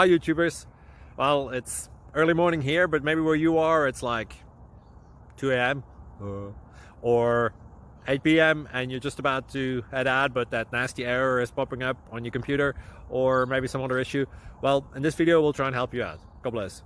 Hi YouTubers. Well, it's early morning here, but maybe where you are it's like 2 a.m. or 8 p.m. and you're just about to head out, but that nasty error is popping up on your computer, or maybe some other issue. Well, in this video we'll try and help you out. God bless.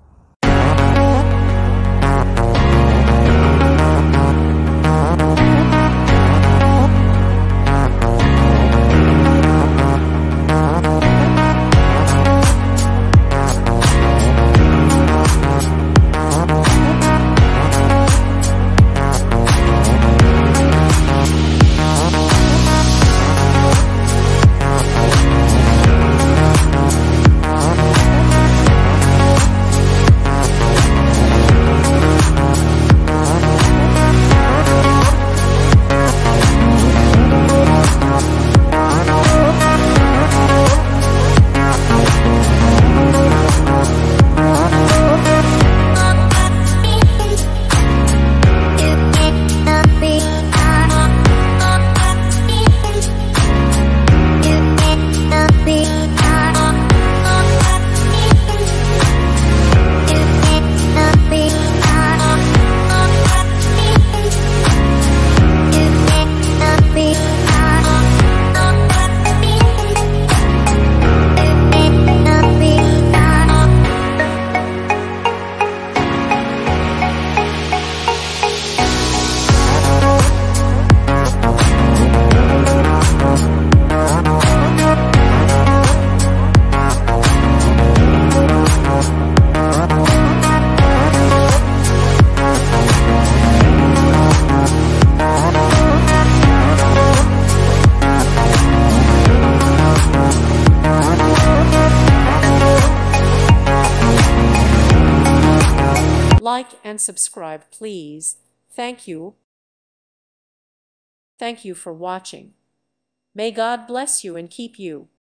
Like and subscribe, please. Thank you. Thank you for watching. May God bless you and keep you.